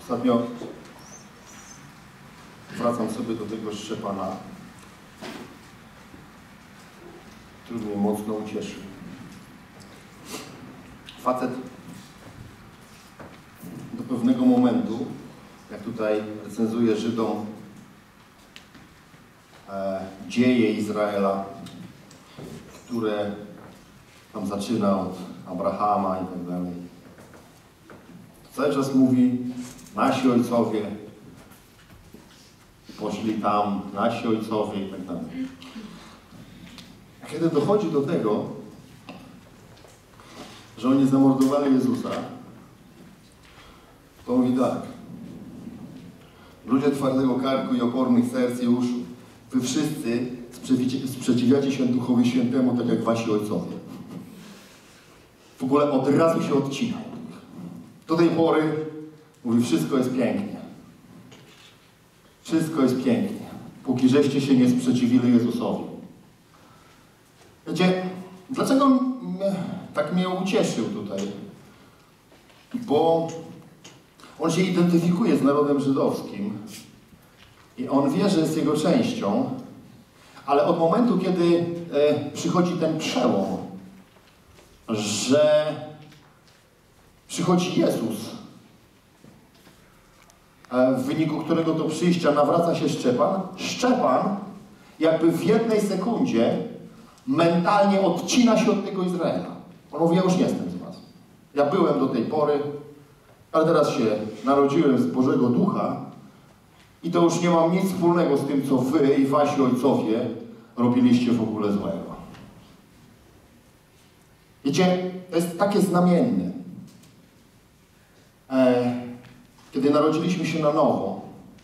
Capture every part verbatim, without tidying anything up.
Ostatnio wracam sobie do tego Szczepana, który mnie mocno ucieszył. Facet do pewnego momentu, jak tutaj recenzuje Żydom e, dzieje Izraela, które tam zaczyna od Abrahama i tak dalej. Cały czas mówi, nasi ojcowie poszli tam, nasi ojcowie i tak dalej. A kiedy dochodzi do tego, że oni zamordowali Jezusa, to mówi tak. Ludzie twardego karku i opornych serc i uszu, wy wszyscy sprzeciwiacie się Duchowi Świętemu, tak jak wasi ojcowie. W ogóle od razu się odcina. Do tej pory mówi, wszystko jest pięknie. Wszystko jest pięknie. Póki żeście się nie sprzeciwili Jezusowi. Wiecie, dlaczego mnie, tak mnie ucieszył tutaj? Bo on się identyfikuje z narodem żydowskim i on wie, że jest jego częścią, ale od momentu, kiedy e, przychodzi ten przełom, że przychodzi Jezus, e, w wyniku którego to przyjścia nawraca się Szczepan, Szczepan jakby w jednej sekundzie mentalnie odcina się od tego Izraela. On mówi, ja już nie jestem z was. Ja byłem do tej pory, ale teraz się narodziłem z Bożego Ducha i to już nie mam nic wspólnego z tym, co wy i wasi ojcowie robiliście w ogóle złego. Wiecie, to jest takie znamienne. E, kiedy narodziliśmy się na nowo,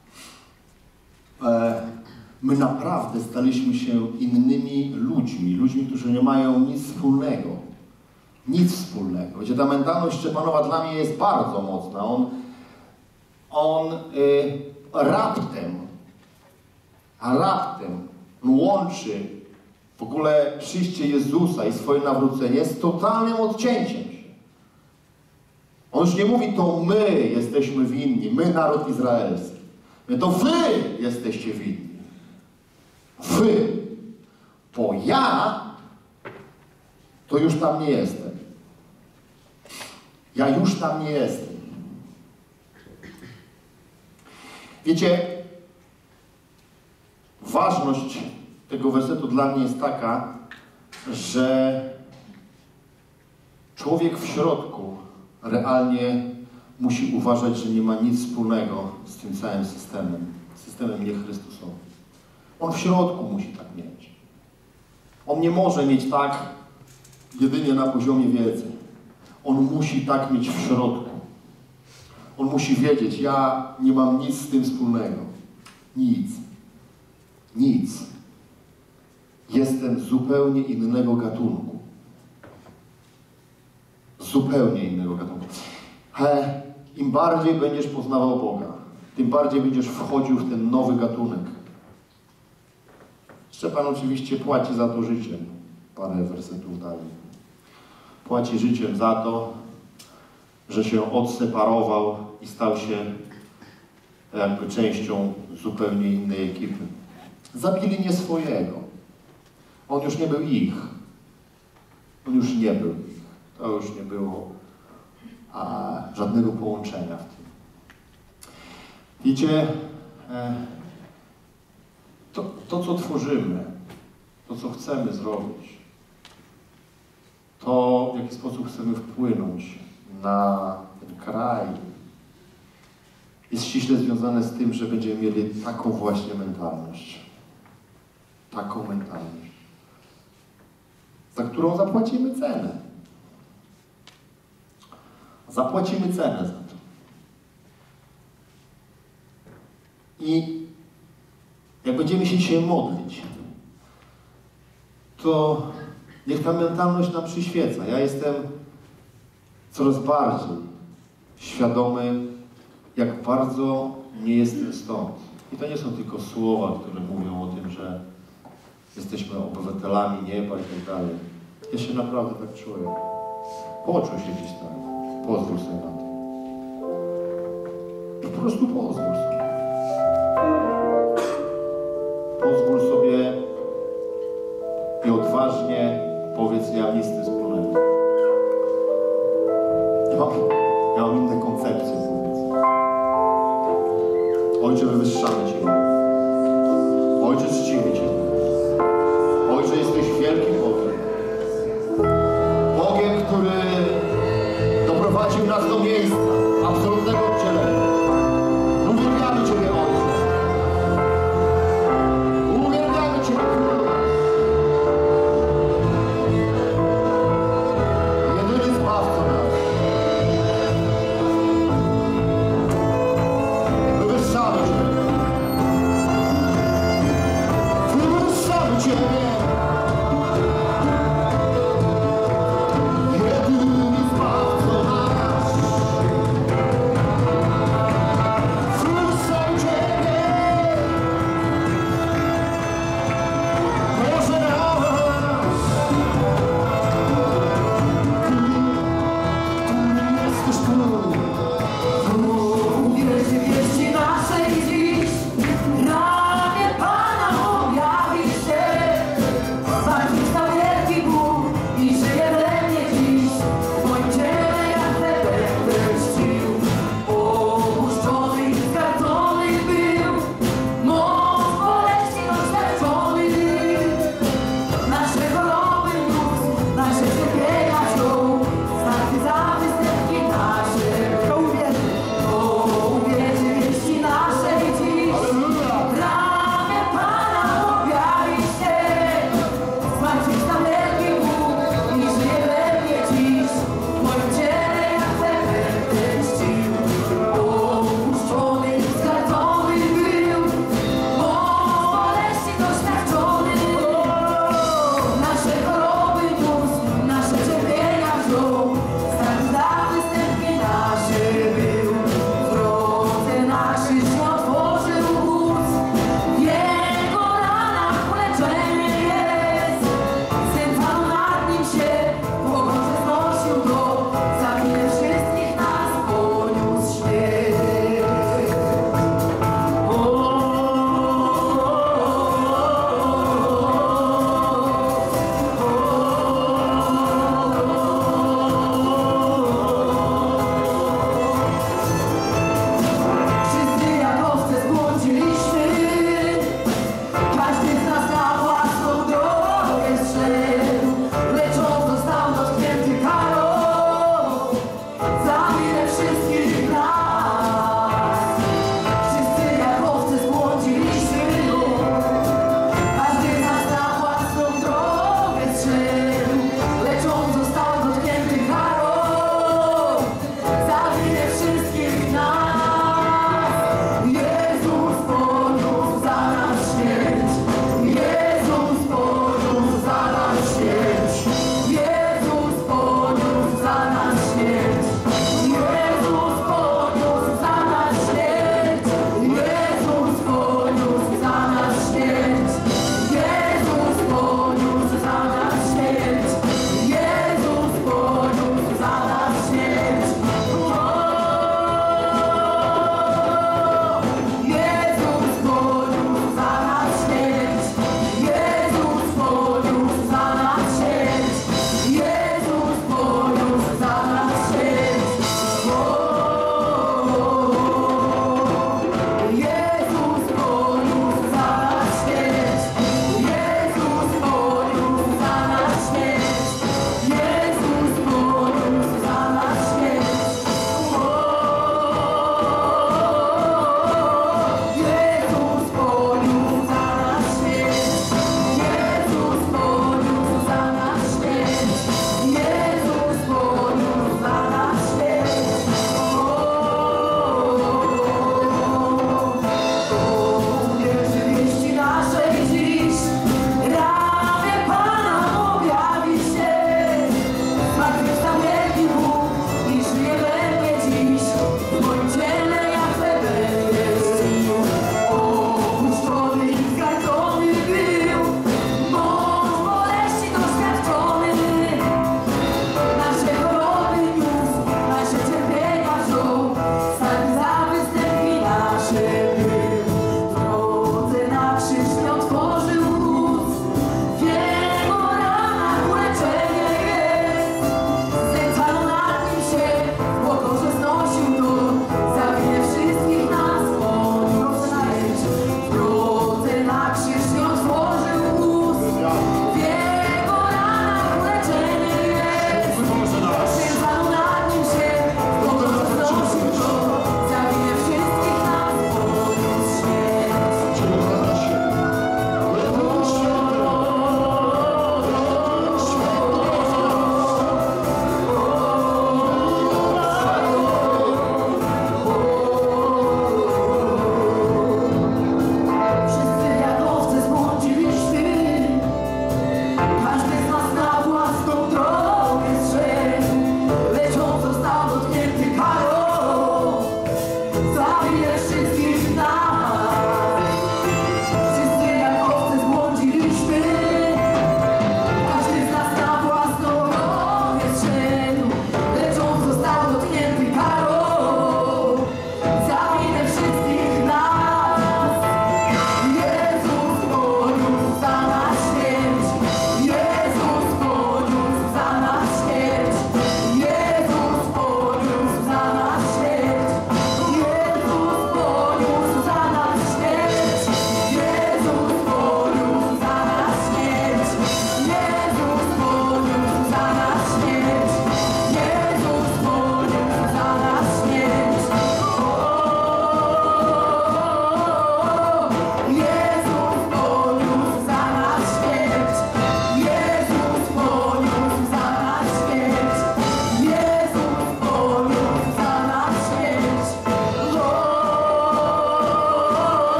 e, my naprawdę staliśmy się innymi ludźmi, ludźmi, którzy nie mają nic wspólnego. Nic wspólnego. Wiecie, ta mentalność Szczepanowa dla mnie jest bardzo mocna. On, on y, raptem, a raptem łączy w ogóle przyjście Jezusa i swoje nawrócenie z totalnym odcięciem się. On już nie mówi, to my jesteśmy winni, my naród izraelski. To wy jesteście winni. Wy. Bo ja to już tam nie jestem. Ja już tam nie jestem. Wiecie, ważność tego wersetu dla mnie jest taka, że człowiek w środku realnie musi uważać, że nie ma nic wspólnego z tym całym systemem, systemem niechrystusowym. On w środku musi tak mieć. On nie może mieć tak jedynie na poziomie wiedzy. On musi tak mieć w środku. On musi wiedzieć, ja nie mam nic z tym wspólnego. Nic. Nic. Jestem zupełnie innego gatunku. Zupełnie innego gatunku. He, im bardziej będziesz poznawał Boga, tym bardziej będziesz wchodził w ten nowy gatunek. Szczepan oczywiście płaci za to życiem. Parę wersetów dalej. Płaci życiem za to, że się odseparował i stał się jakby częścią zupełnie innej ekipy. Zabili nie swojego. On już nie był ich. On już nie był ich. To już nie było a, żadnego połączenia w tym. Wiecie, e, to, to, co tworzymy, to, co chcemy zrobić, to, w jaki sposób chcemy wpłynąć na ten kraj, jest ściśle związane z tym, że będziemy mieli taką właśnie mentalność. Taką mentalność, za którą zapłacimy cenę. Zapłacimy cenę za to. I jak będziemy się dzisiaj modlić, to niech ta mentalność nam przyświeca. Ja jestem coraz bardziej świadomy, jak bardzo nie jestem stąd. I to nie są tylko słowa, które mówią o tym, że jesteśmy obywatelami nieba i tak dalej. Ja się naprawdę tak czuję. Poczuł się gdzieś tak. Pozwól sobie na to. prostu pozwól sobie. Pozwól sobie i odważnie powiedz, ja mam nic z tym wspólnego. Ja mam, ja mam inne koncepcje, powiedz. Ojcze, wywyższamy Cię. Ojcze, czcimy Cię. Ojcze, jesteś wielkim Bogiem. Bogiem, który doprowadził nas do miejsca absolutnego oddzielenia. Uwielbiamy Ciebie, Ojcze. Uwielbiamy Ciebie, Królu. Jedyny Zbawca nasz. Wywyższamy Cię. Wywyższamy Ciebie. Jedyny Zbawca nasz.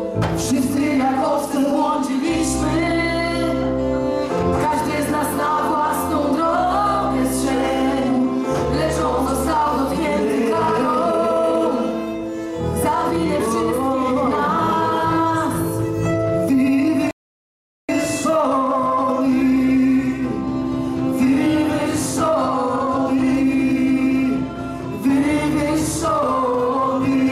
Wszyscy jak owce błądziliśmy, każdy z nas na własną drogę zszedł, lecz on został dotknięty karą za winę wszystkich nas. Wywyższony, wywyższony,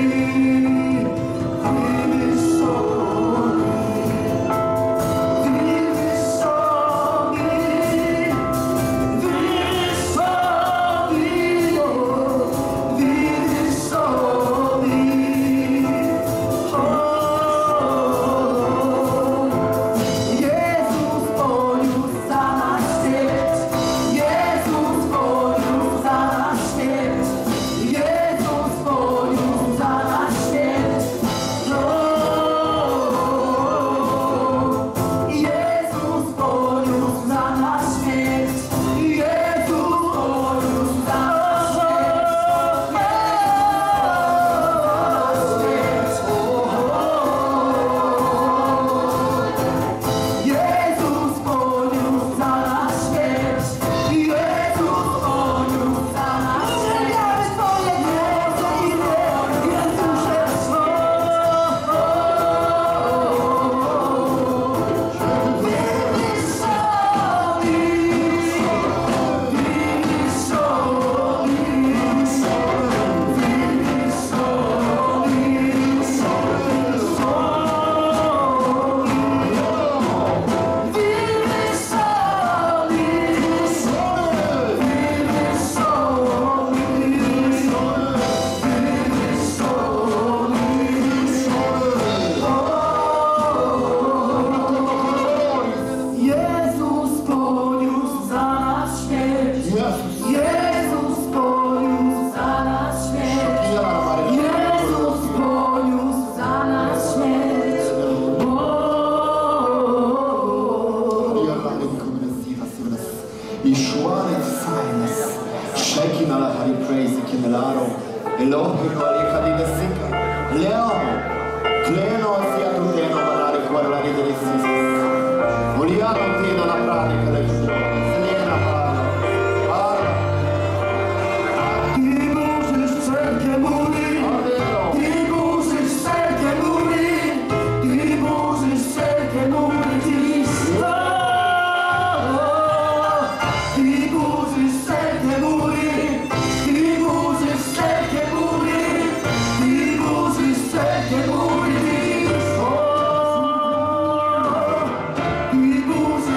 Elohim alecha di desika, leamo, cleno sia tu te no manare quella di desisa. Vogliamo te na pratica le giorni, selena para, para. Ty musisz wszelkie mury, ty musisz wszelkie mury, ty musisz wszelkie mury dziś. Ty musisz wszelkie mury, ty musisz wszelkie mury, ty musisz wszelkie mury dziś. Ty musisz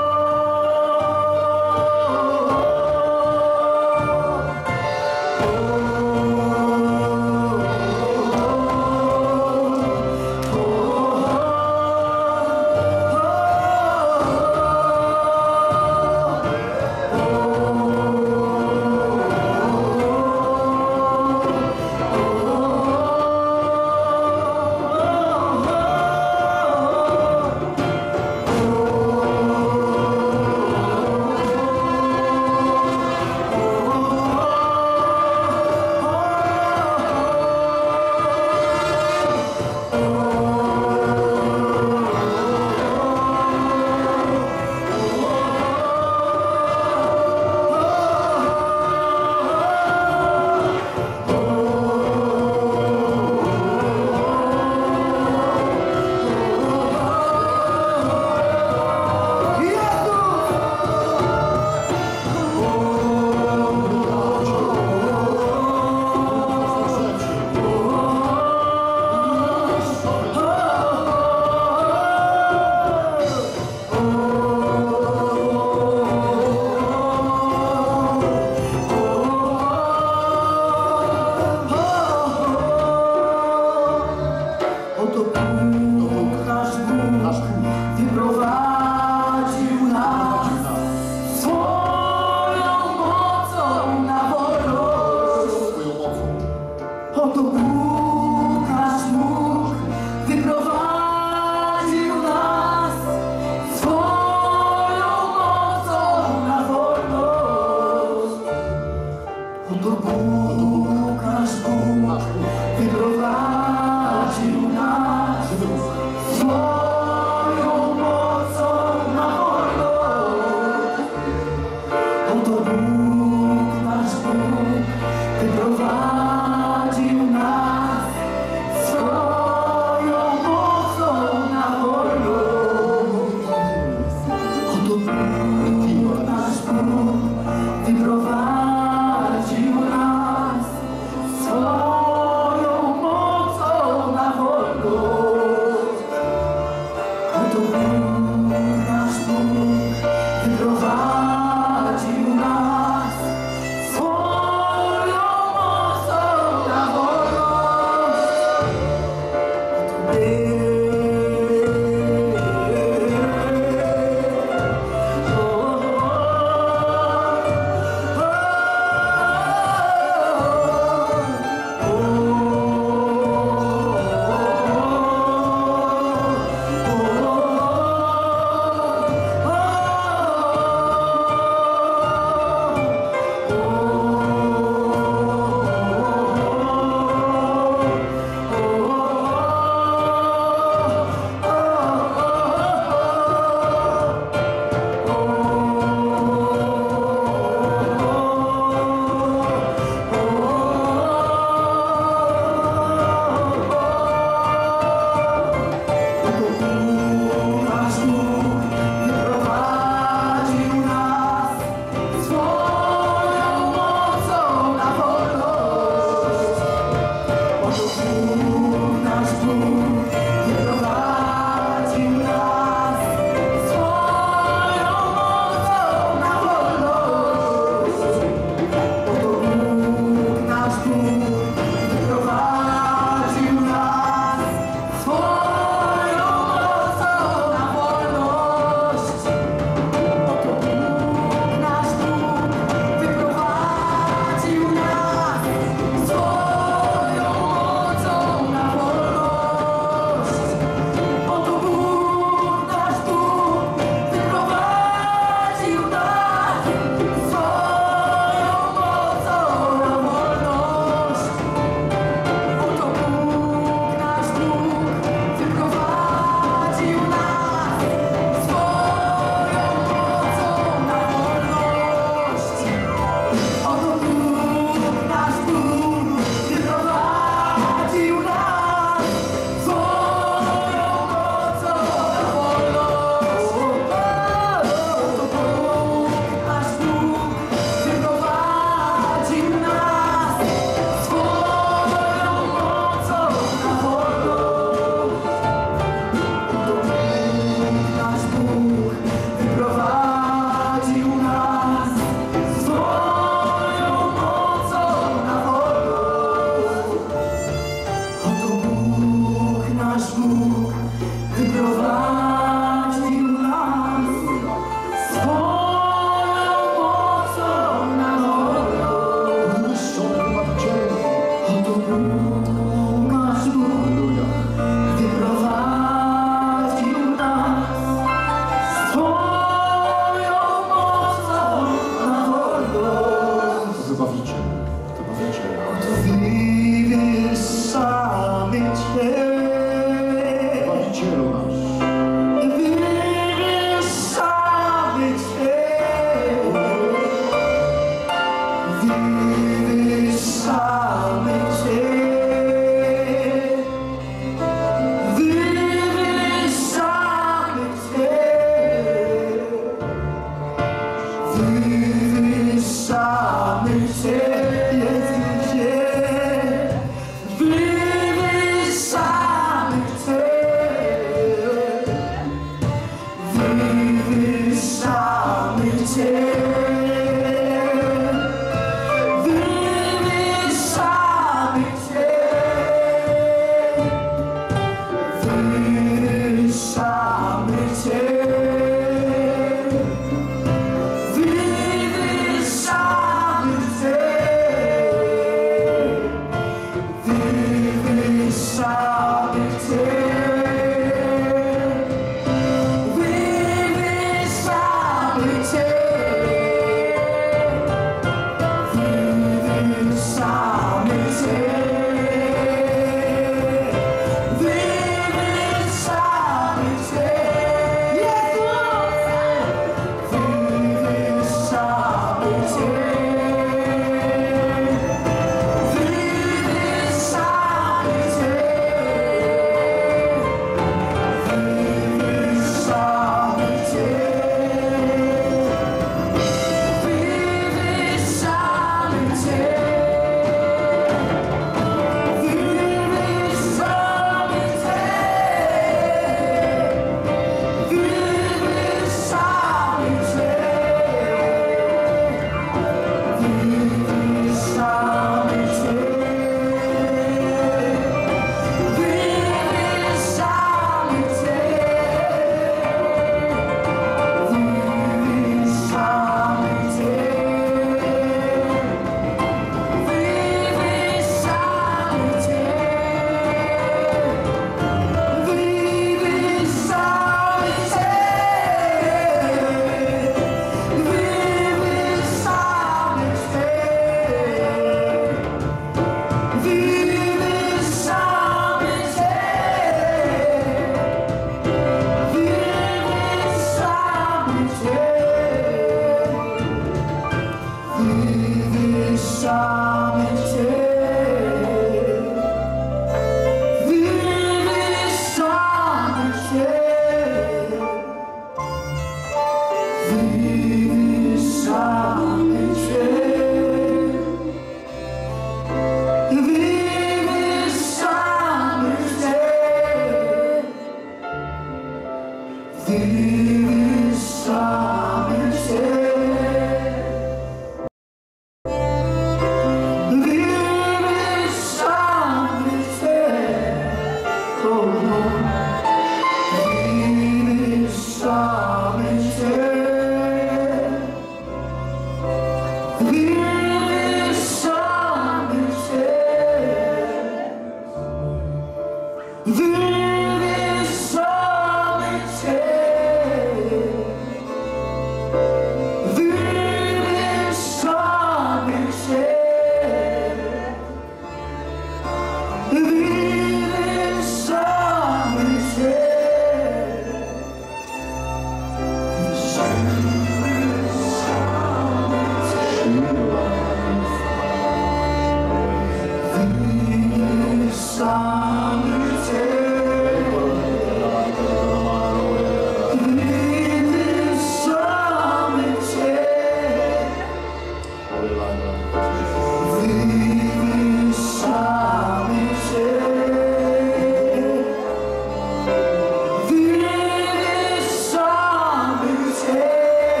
Wywyższamy Cię.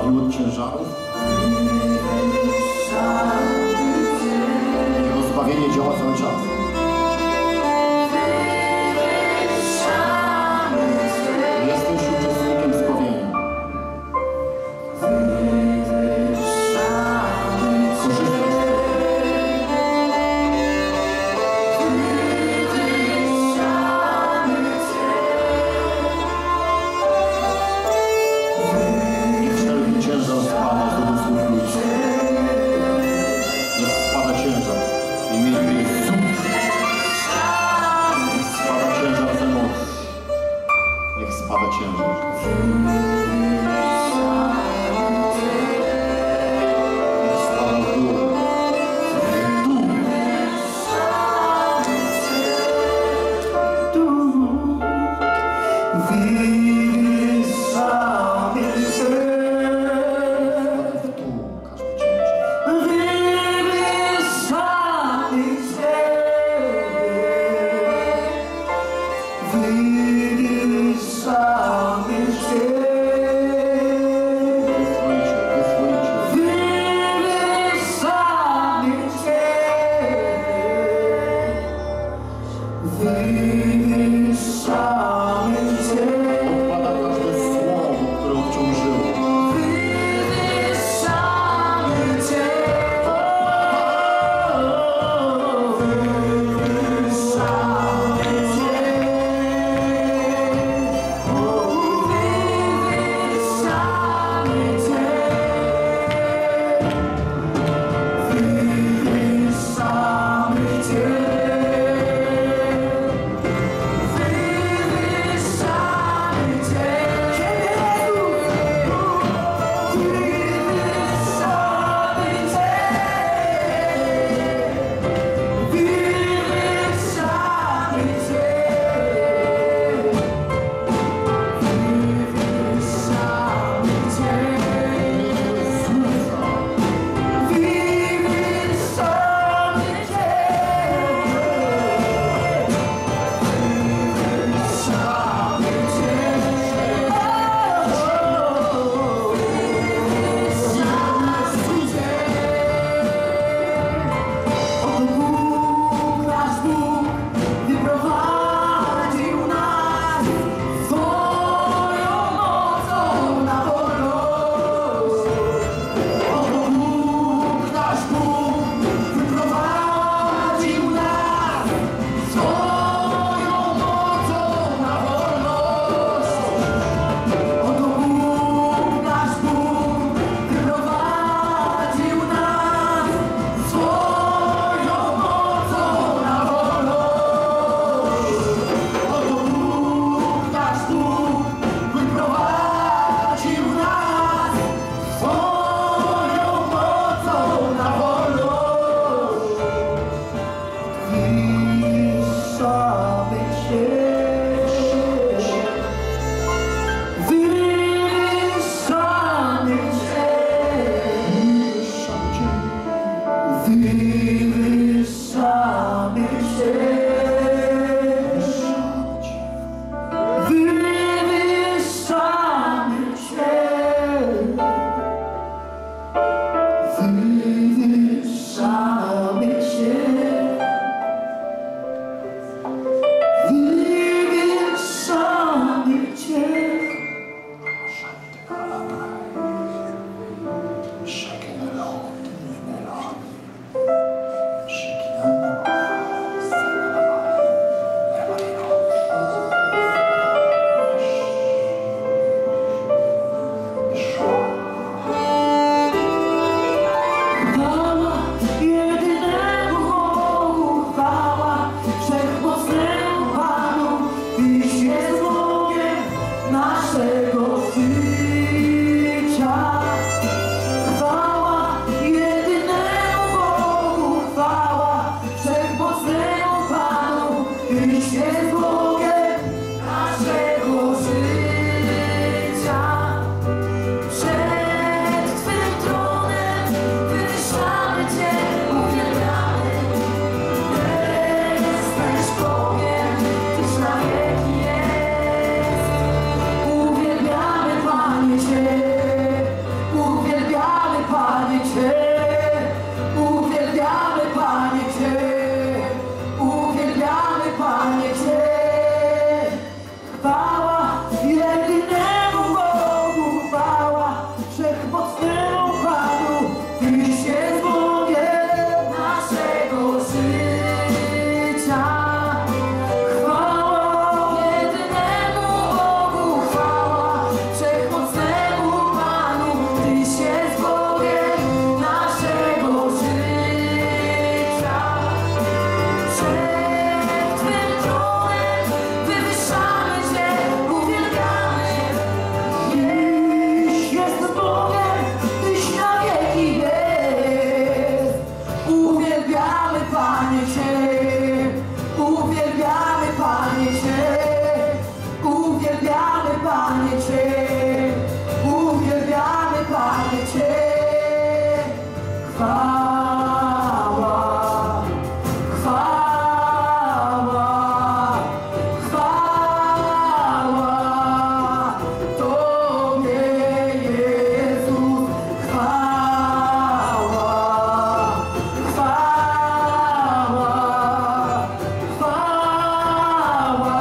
zbawił od ciężarów. Jego zbawienie działa cały czas. Jesteś uczestnikiem zbawienia. chwała, chwała, chwała Tobie, Jezus, chwała, chwała, chwała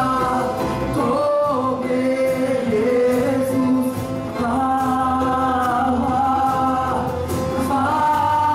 Tobie, Jezus, chwała, chwała.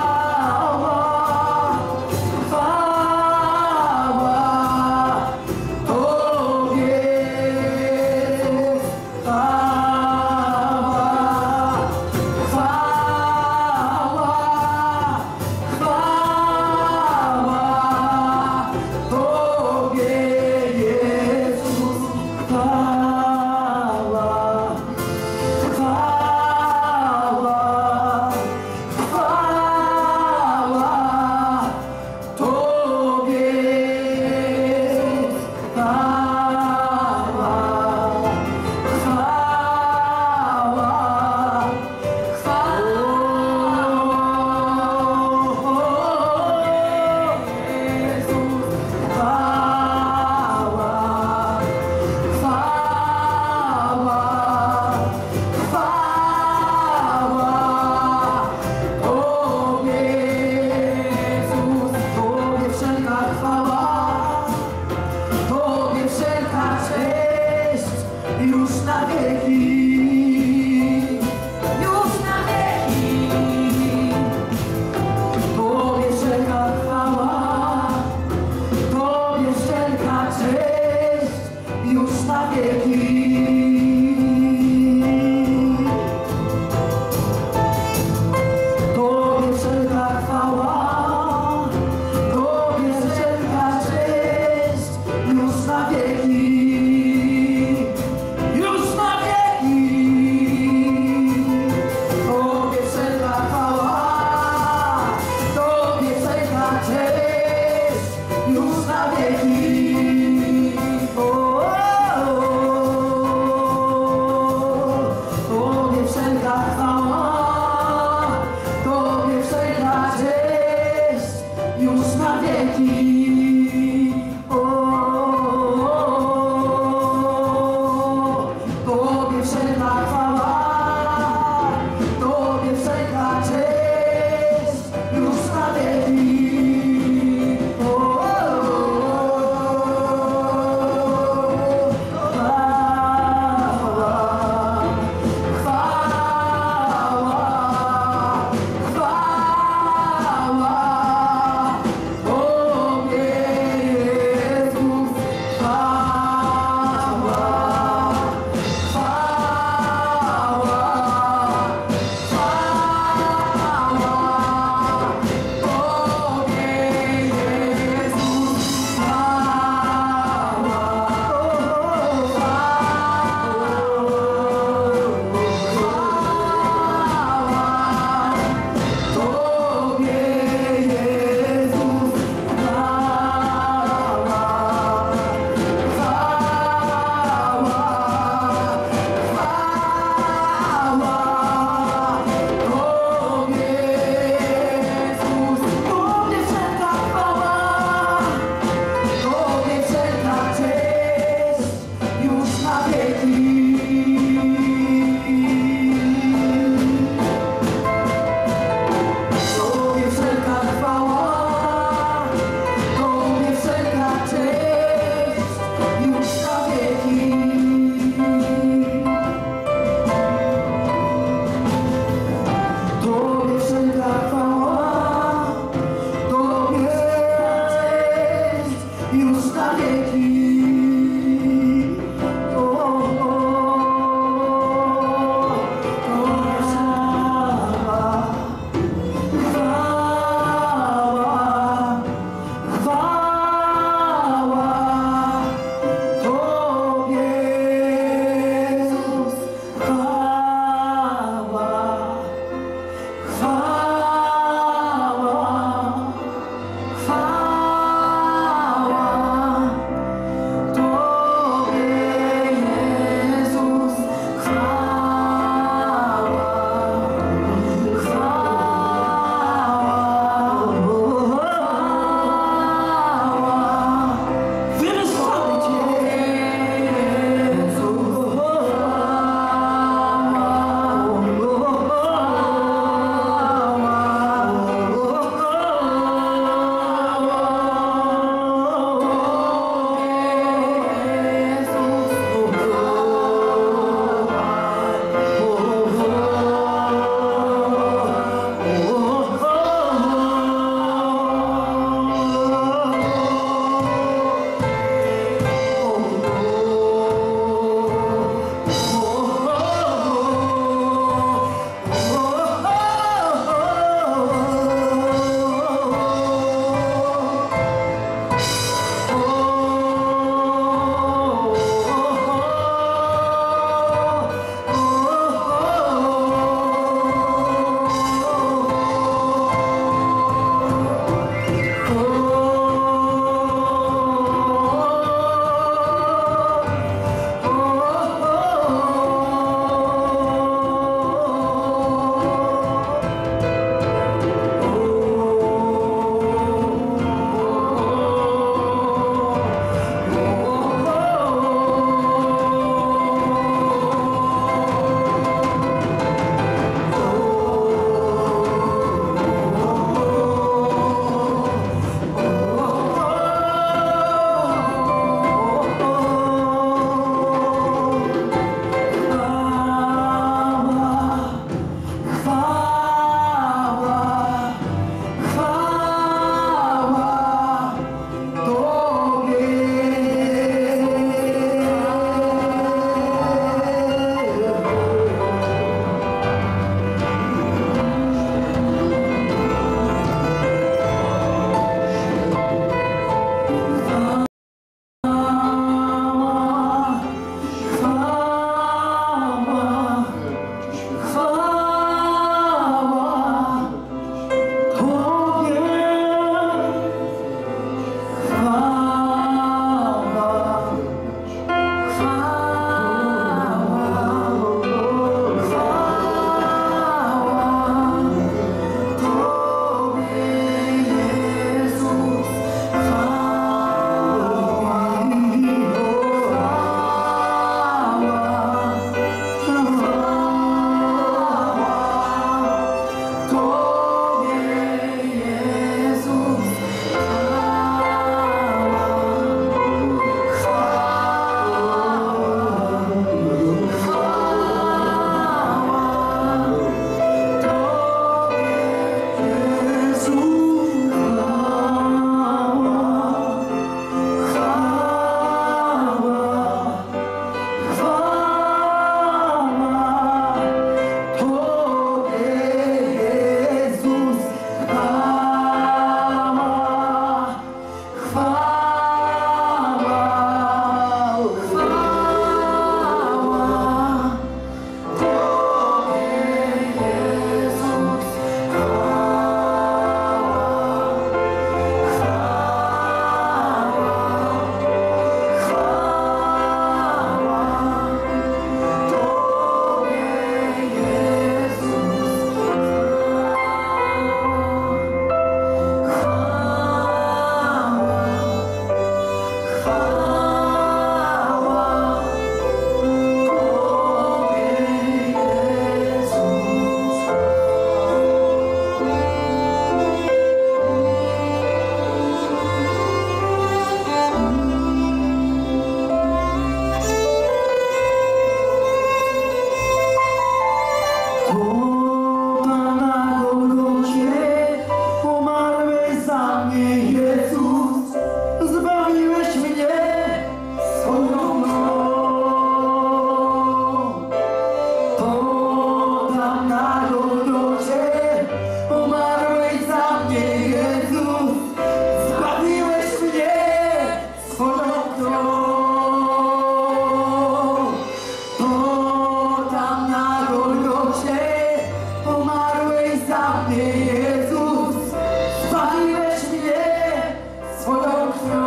mnie Jezus, zbawiłeś mnie swoją krwią.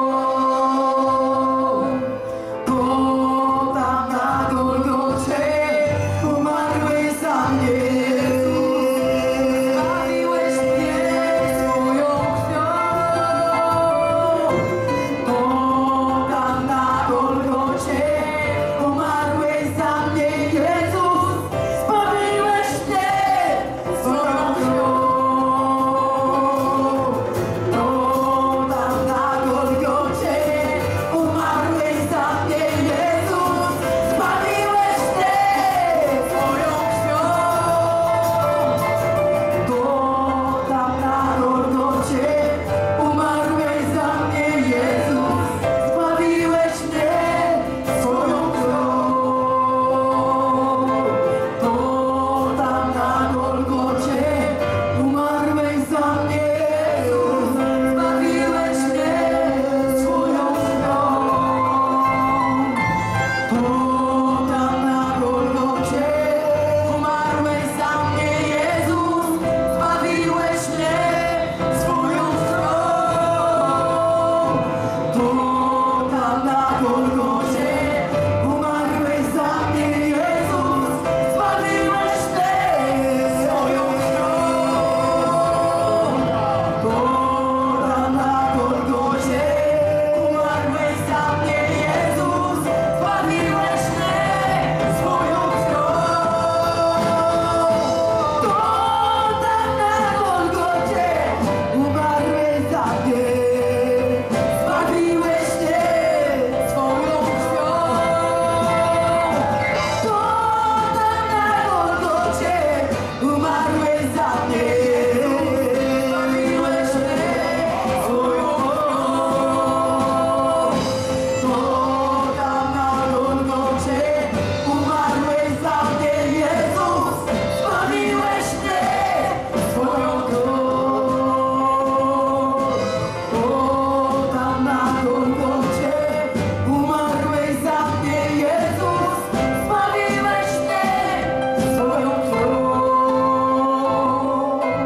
Bo tam na Golgocie umarłeś za mnie Jezus, zbawiłeś mnie swoją krwią. Bo tam na Golgocie umarłeś za mnie Jezus, zbawiłeś mnie swoją krwią. To tam na Golgocie umarłeś za mnie Jezus, zbawiłeś mnie swoją krwią. To tam na Golgocie umarłeś za mnie Jezus, zbawiłeś mnie swoją krwią. To tam na Golgocie umarłeś za mnie Jezus, zbawiłeś mnie swoją krwią. To tam na Golgocie umarłeś za mnie Jezus, zbawiłeś mnie swoją krwią. To tam na Golgocie umarłeś za mnie Jezus, zbawiłeś mnie swoją krwią. To tam na Golgocie umarłeś za mnie Jezus, zbawiłeś mnie swoją krwią. To tam na Golgocie umarłeś za mnie, zbawiłeś mnie swoją krwią. To tam na Golgocie umarłeś za mnie, zbawiłeś mnie swoją krwią. To tam na Golgocie umarłeś za mnie Jezus, zbawiłeś mnie swoją krwią. To tam na Golgocie umarłeś za mnie Jezus, zbawiłeś mnie swoją krwią.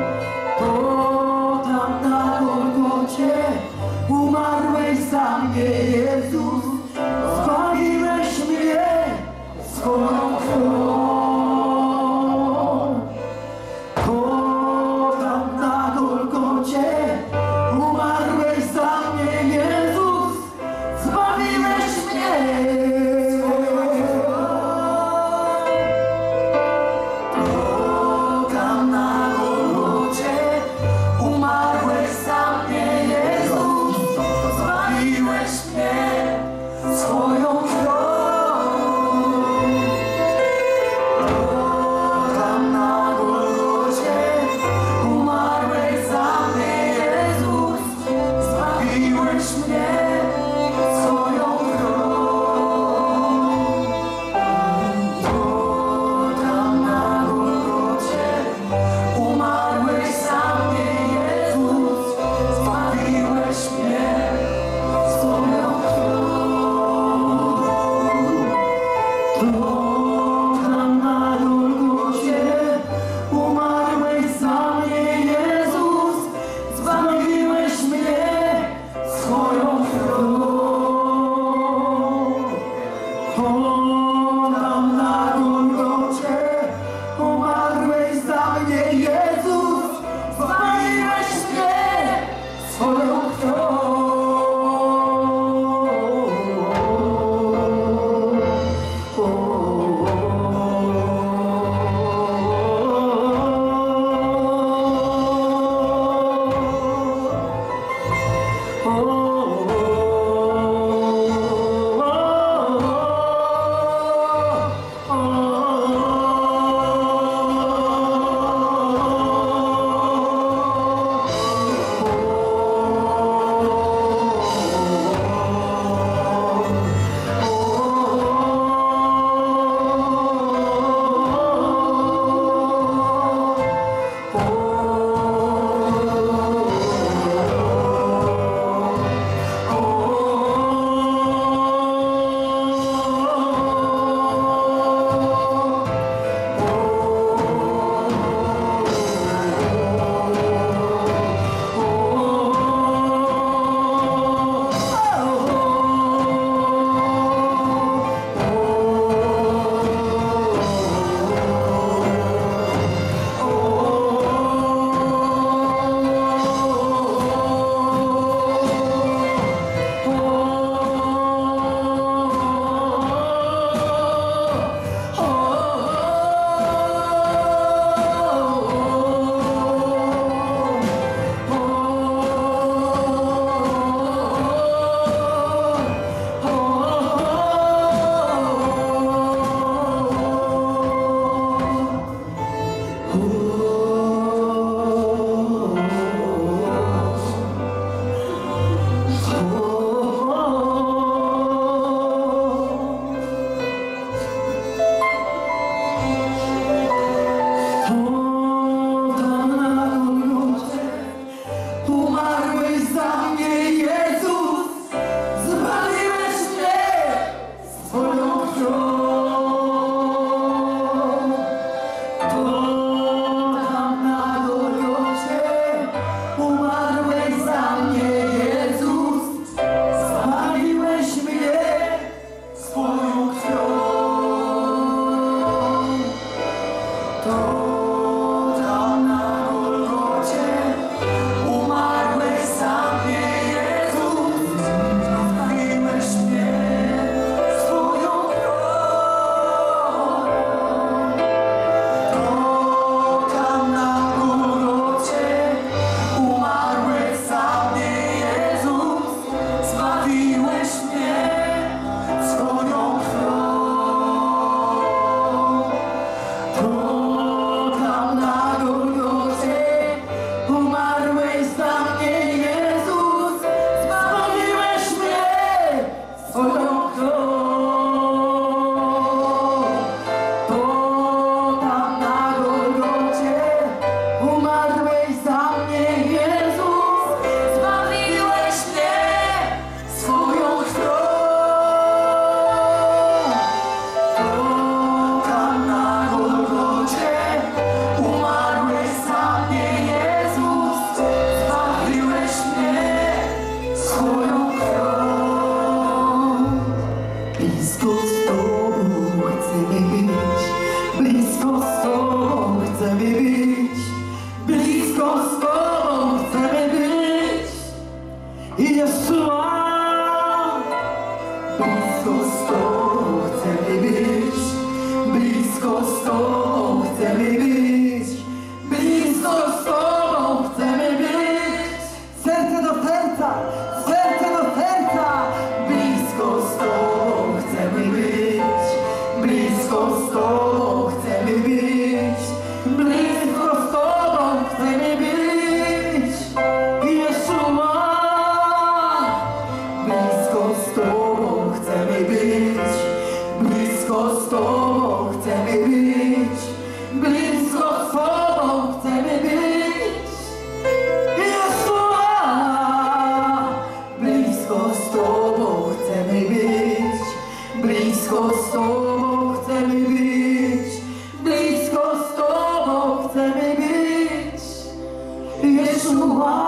Jeszua.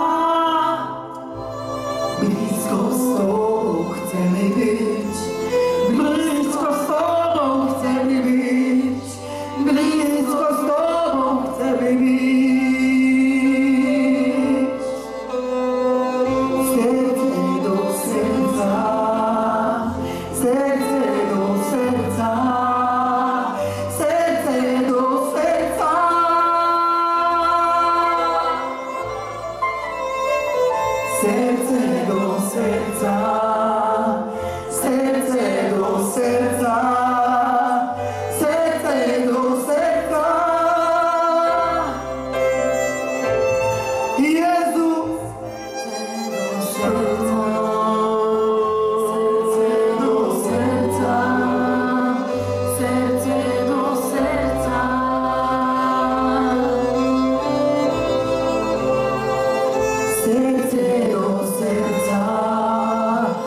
Blisko z Tobą chcemy być, blisko z Tobą chcemy być, blisko z Tobą chcemy być. Serce do serca, serce do serca, serce do serca. Serce do serca, serce do serca, serce do serca. Jezus, serce do serca, serce do serca. Serce do serca,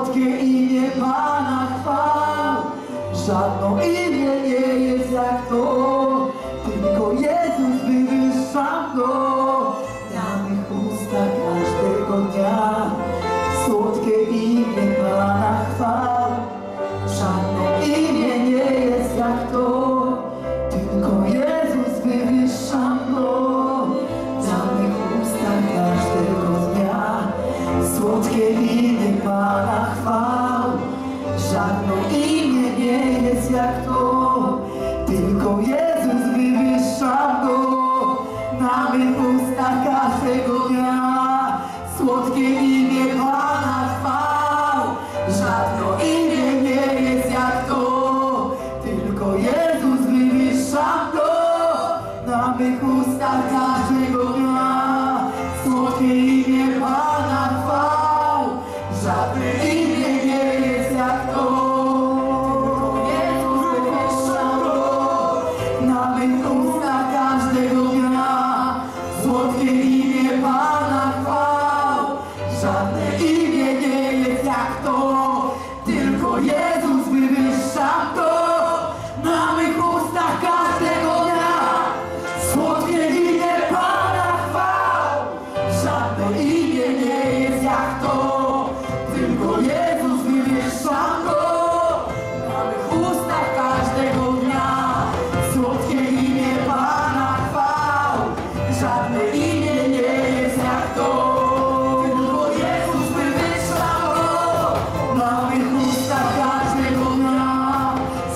słodkie imię Pana chwał. Żadno imię nie jest jak to, tylko Jezus wywyższam Go. Na mych ustach każdego dnia słodkie imię Pana chwał. Żadne imię nie jest jak to, tylko Jezus wywyższam Go. Na mych ustach każdego dnia słodkie imię Pana chwał. Żadne imię nie jest jak to, tylko Jezus wywyższam Go. Na mych ustach każdego dnia słodkie imię Pana chwał. Żadne imię nie jest jak to, tylko Jezus wywyższam Go. Na mych ustach każdego dnia słodkie imię Pana chwał. Żadne imię nie jest jak to, tylko Jezus wywyższam Go. Na mych ustach każdego dnia słodkie imię Pana chwał. Żadne imię nie jest jak to, tylko Jezus wywyższam Go. Na mych ustach każdego dnia słodkie imię Pana chwał. Żadne imię nie jest jak to, tylko Jezus wywyższam Go. Na mych ustach każdego dnia słodkie imię Pana chwał. Żadne imię nie jest jak to, tylko Jezus wywyższam Go. Na mych ustach każdego dnia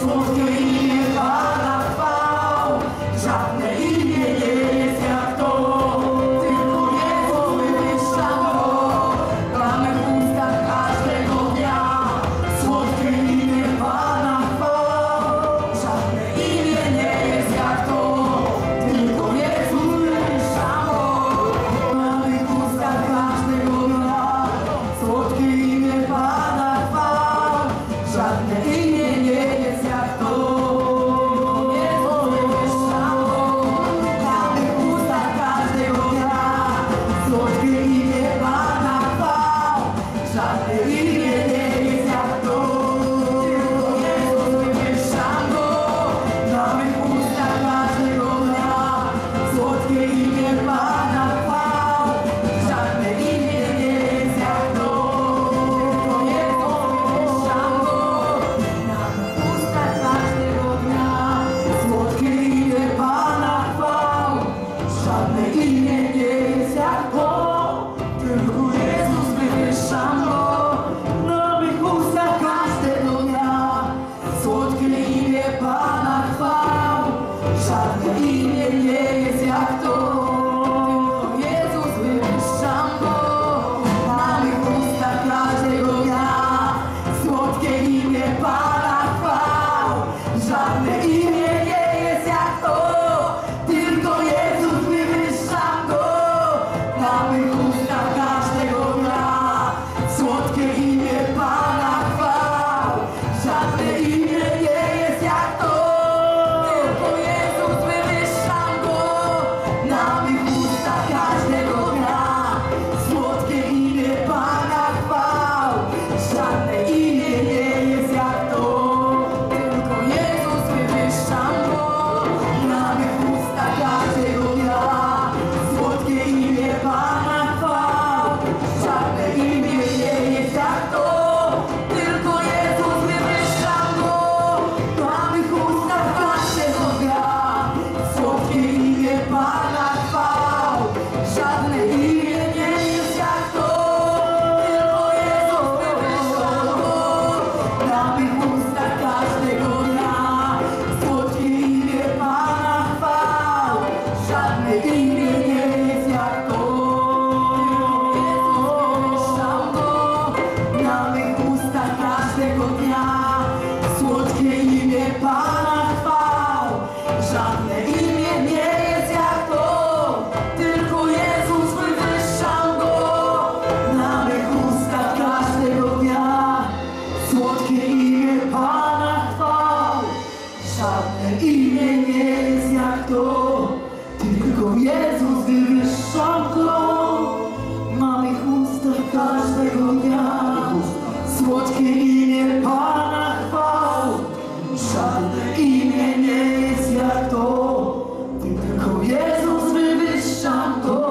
Słodkie imię Pana chwał, żadne imię nie jest jak to, tylko Jezus wywyższam to.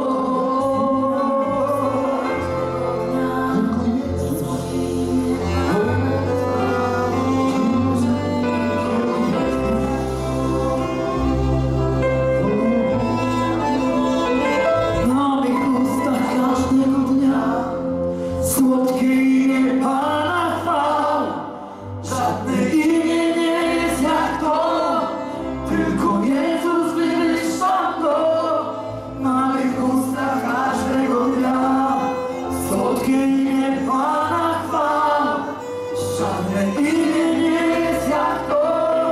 Na mych ustach każdego dnia słodkie imię Pana chwał, żadne imię nie jest jak to, tylko Jezus wywyższam go. Na mych ustach każdego dnia słodkie imię Pana chwał, żadne imię nie jest jak to,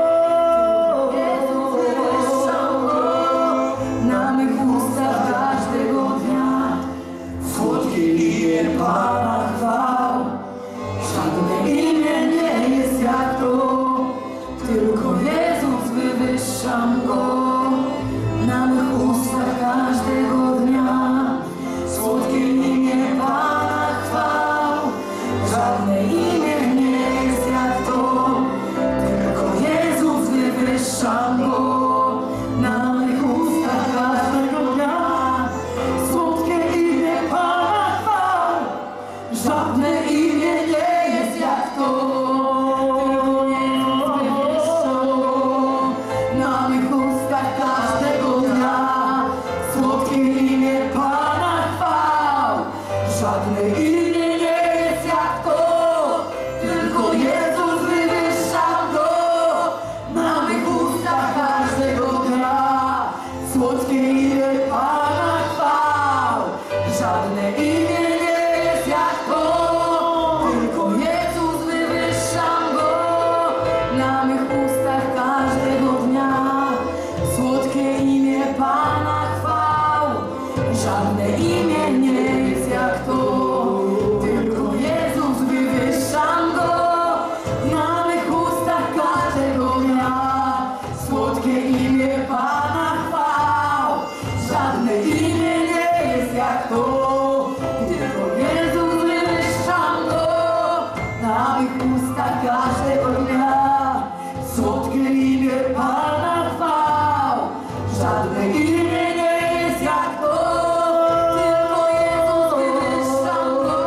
Jezus wywyższam go. Na mych ustach każdego dnia słodkie imię Pana chwał, żadne imię nie jest jak to, tylko Jezus wywyższam go. Na mych ustach każdego dnia słodkie imię Pana chwał, żadne imię nie jest jak to, tylko Jezus wywyższam go. Na mych ustach każdego dnia słodkie imię Pana chwał, żadne imię nie jest jak to, tylko Jezus wywyższam go. Na mych ustach każdego dnia słodkie imię Pana chwał, żadne imię nie jest jak to, tylko Jezus wywyższam go. Na mych ustach każdego dnia słodkie imię Pana chwał, żadne imię nie jest jak to, tylko Jezus wywyższam go. Na mych ustach każdego dnia słodkie imię Pana chwał, żadne imię nie jest jak to, tylko Jezus wywyższam go. Na mych ustach każdego dnia słodkie imię Pana chwał, żadne imię nie jest jak to, tylko Jezus wywyższam go. Na mych ustach każdego dnia słodkie imię Pana chwał, żadne imię nie jest jak to, tylko Jezus wywyższam go.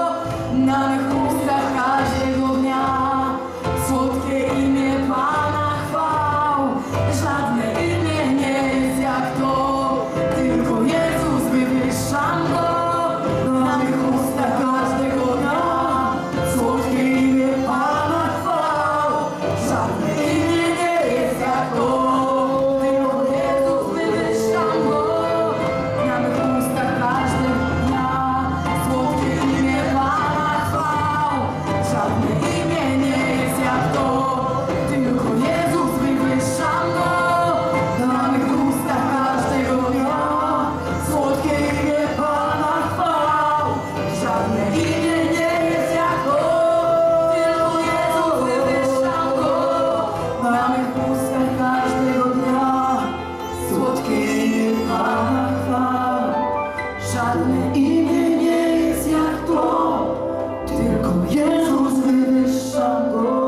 Na mych ustach każdego dnia słodkie imię Pana chwał, żadne imię nie jest jak to, tylko Jezus wywyższam go. Na mych ustach każdego dnia słodkie imię Pana chwał, żadne imię nie jest jak to, tylko Jezus wywyższam go. Na mych ustach każdego dnia słodkie imię Pana chwał, żadne imię nie jest jak to, tylko Jezus wywyższam go. Na mych ustach każdego dnia słodkie imię Pana chwał, żadne imię nie jest jak to, tylko Jezus wywyższam go. Na mych ustach każdego dnia słodkie imię Pana chwał, żadne imię nie jest jak to, tylko Jezus wywyższam go.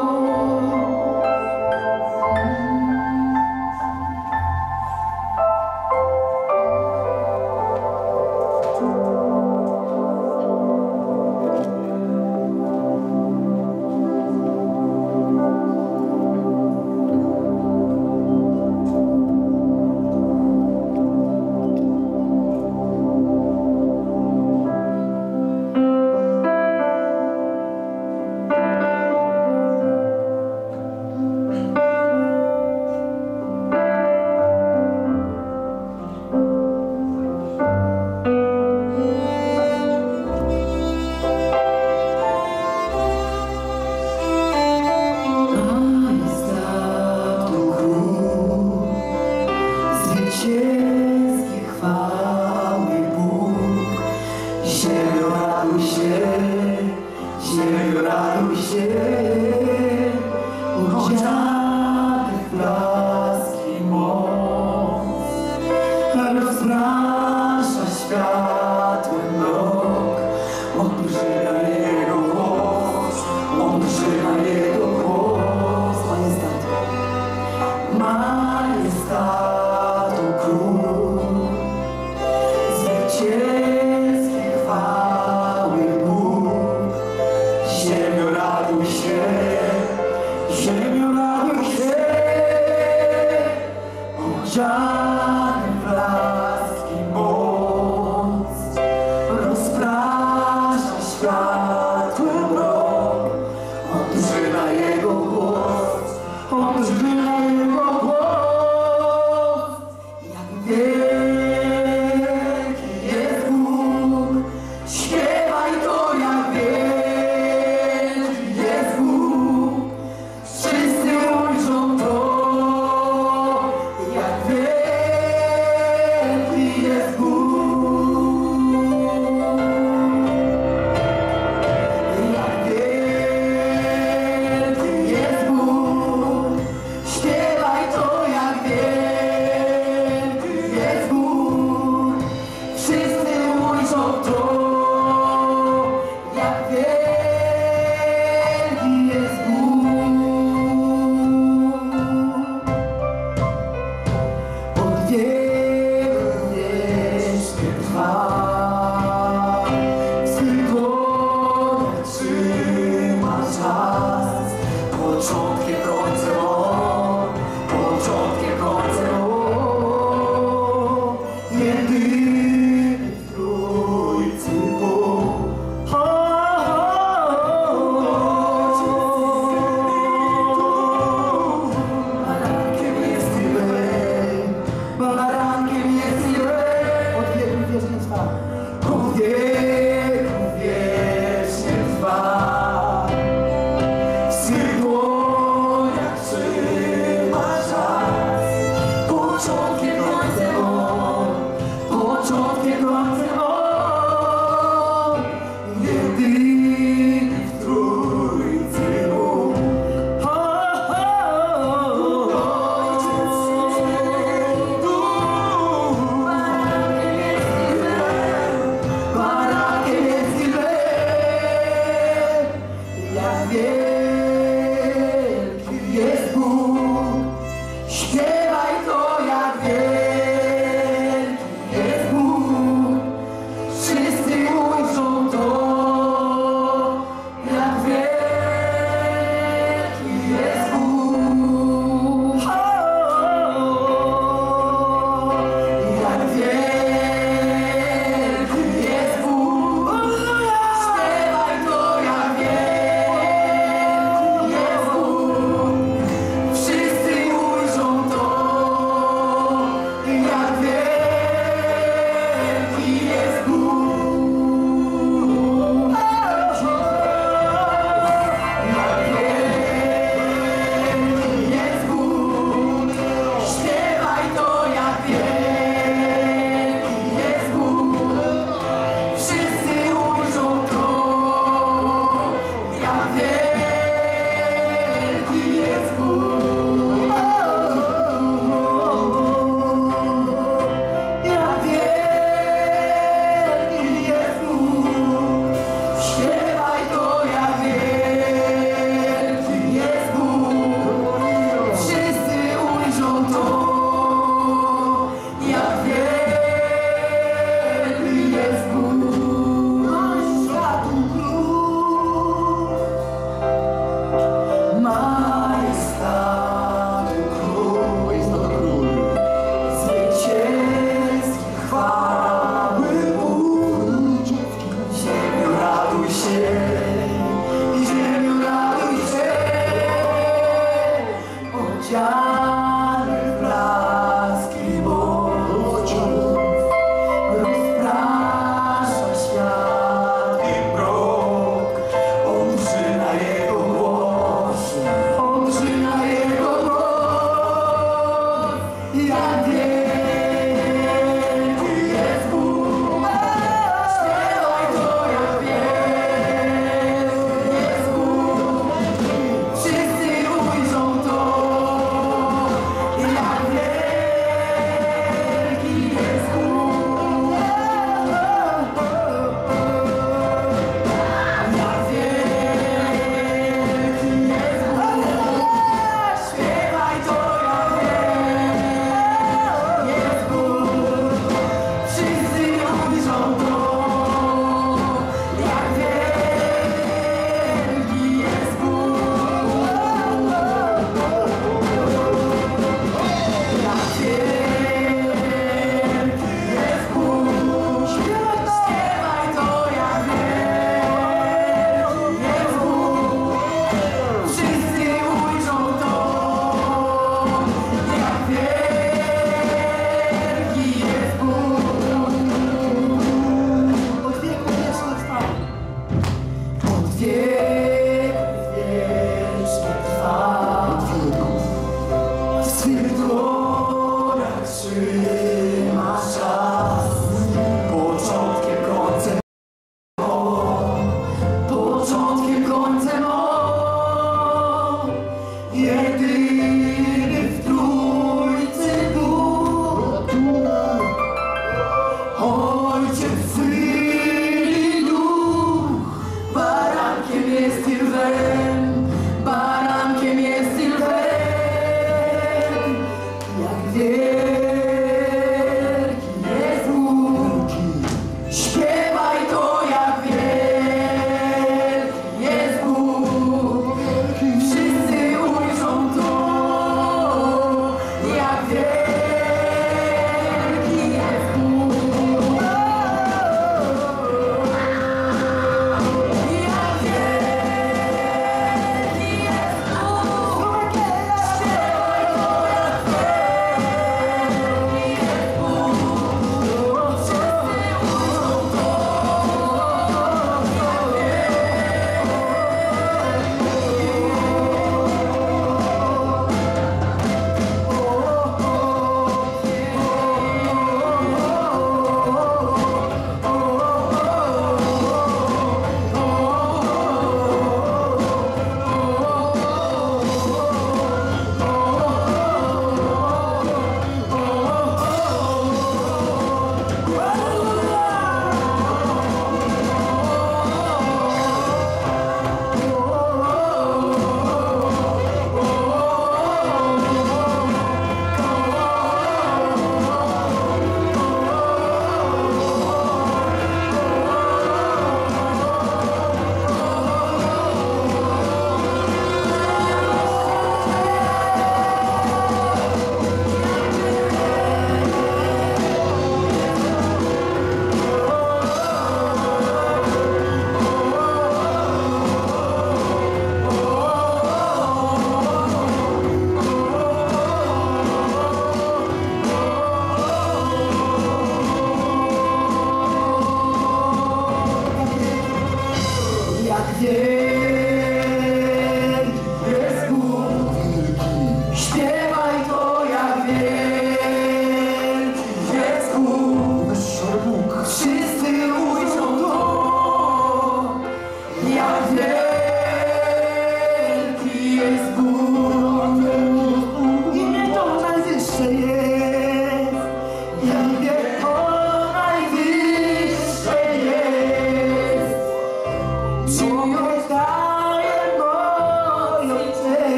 Zwycięski chwały Bóg, ziemio raduj się, ziemio raduj się, odziany w blask i moc, rozprasza światłem mrok, odbrzyga Jego głos, raduj się, ziemio raduj się, odziany w blask i moc, rozprasza światłem rok, odżywa jego głos, odżywa jego głos, jak wielki jest Bóg, śpiewaj to jak wielki jest Bóg, wszyscy ujrzą to, jak wielki jest Bóg, jak wielki jest Bóg, śpiewaj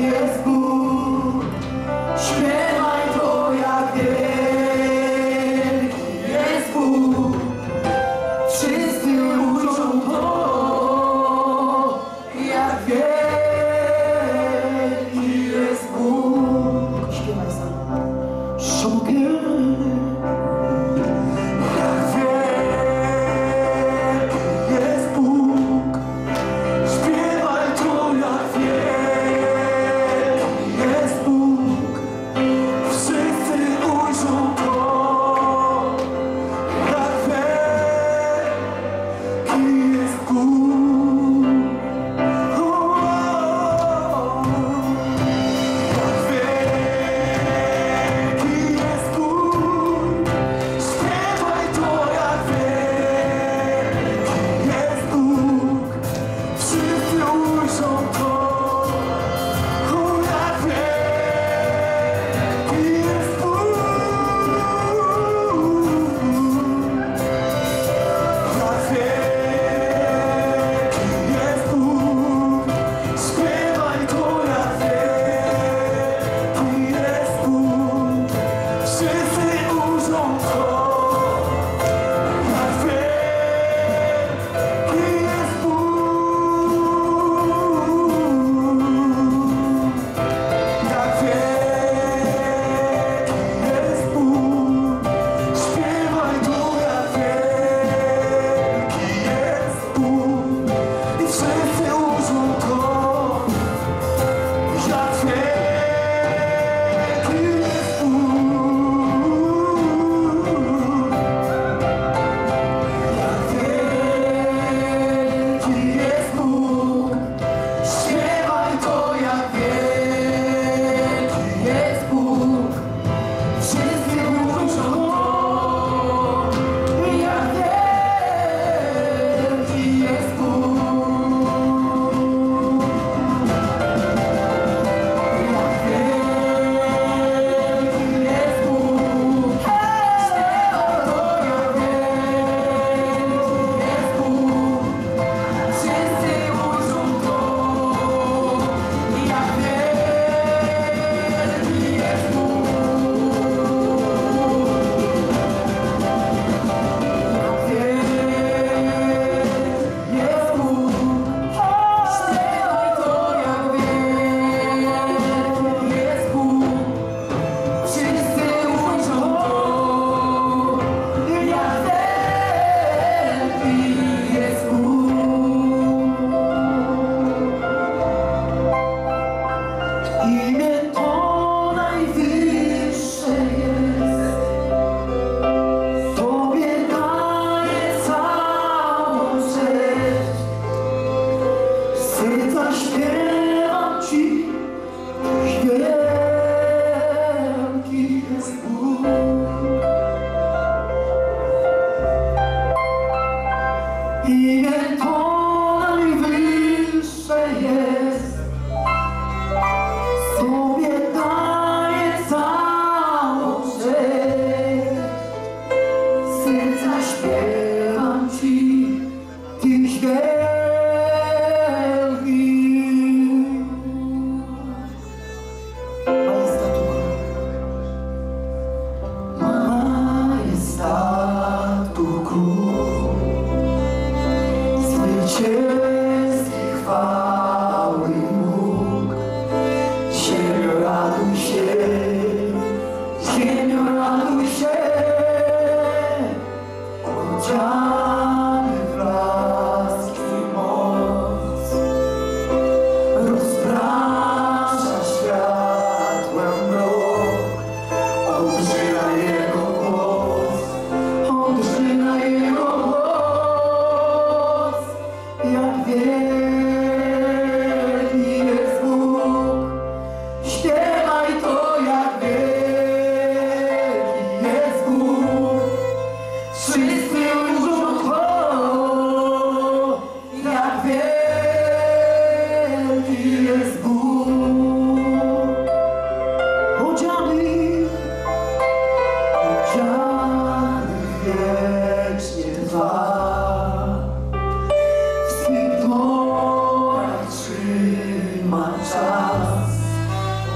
jest Bóg. Śpiewaj to, jak wielki jest Bóg. Wszyscy uczą to, jak wielki jest Bóg. Śpiewaj sam. Jak wielki jest Bóg. Śpiewaj to, jak wielki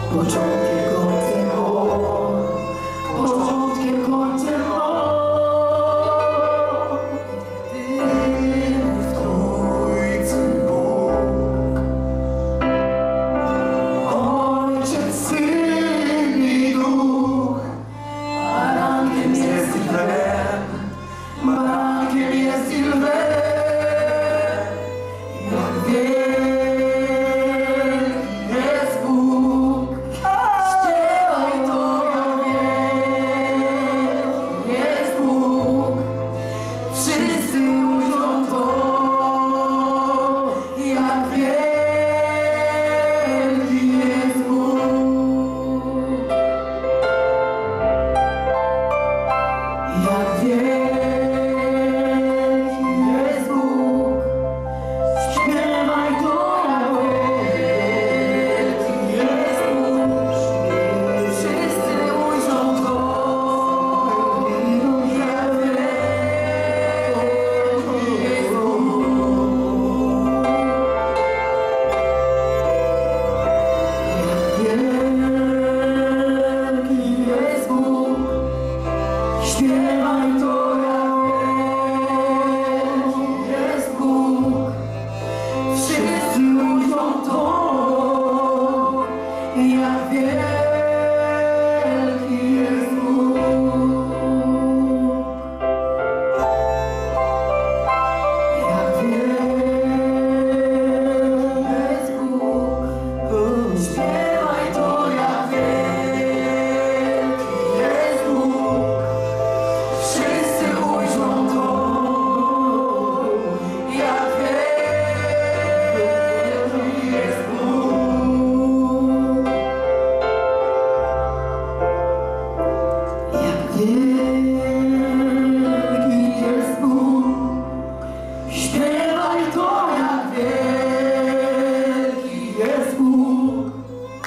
Początkiem, końcem On, początkiem, końcem On. Ty w Trójcy Bóg, Ojciec, Syn i Duch. Barankiem jest i lwem, barankiem jest i lwem. Jak wielki jest Bóg, śpiewaj to, jak wielki jest Bóg. Wszyscy ujrzą to, jak wielki jest Bóg. Jak wielki jest Bóg, śpiewaj to, jak wielki jest Bóg. Wszyscy ujrzą to, jak wielki jest Bóg. Jak wielki jest Bóg, śpiewaj to, jak wielki jest Bóg. Wszyscy ujrzą to, jak wielki jest Bóg. Jak wielki jest Bóg. Śpiewaj to, jak wielki jest Bóg. Wszyscy ujrzą to, jak wielki jest Bóg. Jak wielki jest Bóg. Śpiewaj to, jak wielki jest Bóg.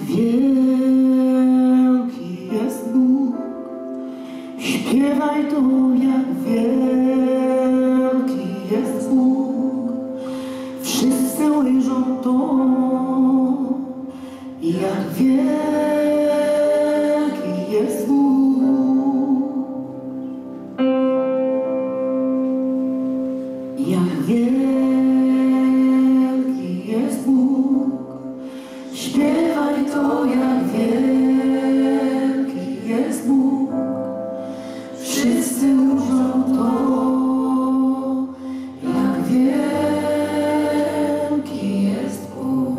wielki jest Bóg, śpiewaj to, jak wielki jest Bóg. Wszyscy ujrzą to, jak wielki jest Bóg. Jak wielki jest Bóg, śpiewaj to, jak wielki jest Bóg. Wszyscy ujrzą to, jak wielki jest Bóg.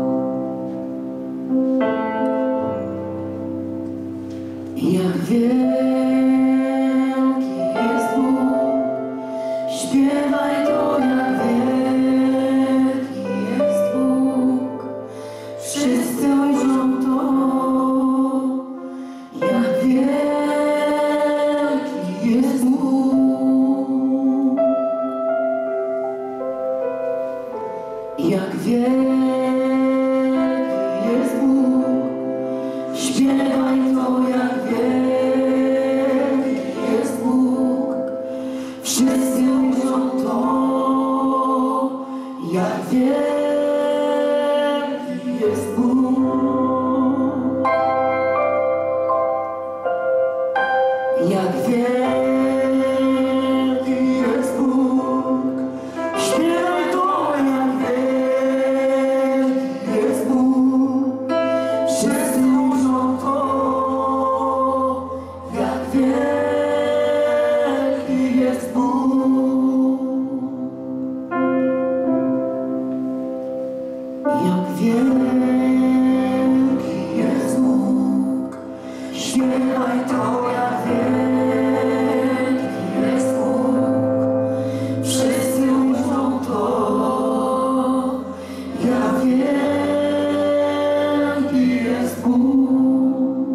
Jak wielki jest Bóg, śpiewaj to, jak wielki jest Bóg. Wszyscy ujrzą to, jak wielki jest Bóg. Jak wielki jest Bóg, śpiewaj to, jak wielki jest Bóg. Wszyscy ujrzą to, jak wielki jest Bóg. Jak wielki jest Bóg, śpiewaj to, jak wielki jest Bóg. Wszyscy ujrzą to, jak wielki jest Bóg. Jak wielki jest Bóg, śpiewaj to, jak wielki jest Bóg. Wszyscy ujrzą to, jak wielki jest Bóg.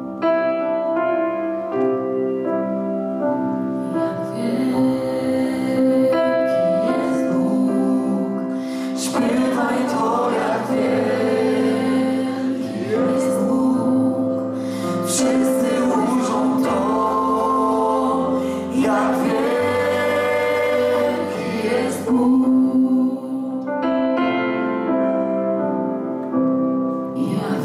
Jak wielki jest Bóg, śpiewaj to, jak wielki jest Bóg. Wszyscy ujrzą to, jak wielki jest Bóg. Jak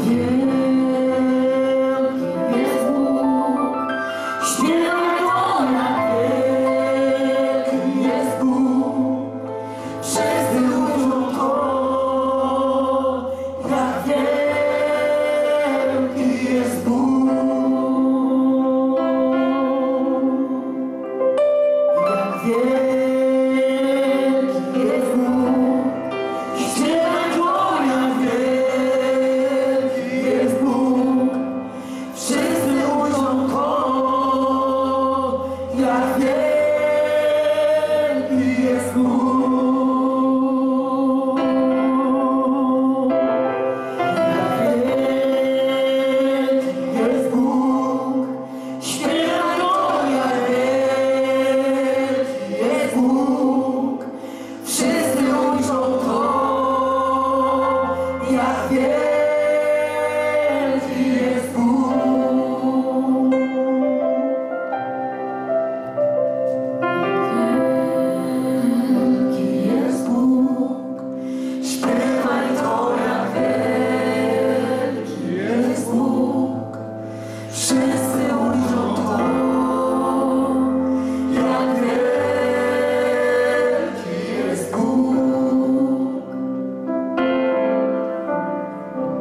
wielki jest Bóg, śpiewaj to, jak wielki jest Bóg. Wszyscy ujrzą to, jak wielki jest Bóg. Jak wielki jest Bóg, śpiewaj to, jak wielki jest Bóg. Wszyscy ujrzą to, jak wielki jest Bóg. Jak wielki jest Bóg, śpiewaj to, jak wielki jest Bóg. Wszyscy ujrzą to, jak wielki jest Bóg. Wielki jest Bóg, śpiewaj to, jak wielki jest Bóg. Wszyscy ujrzą to, jak wielki jest Bóg.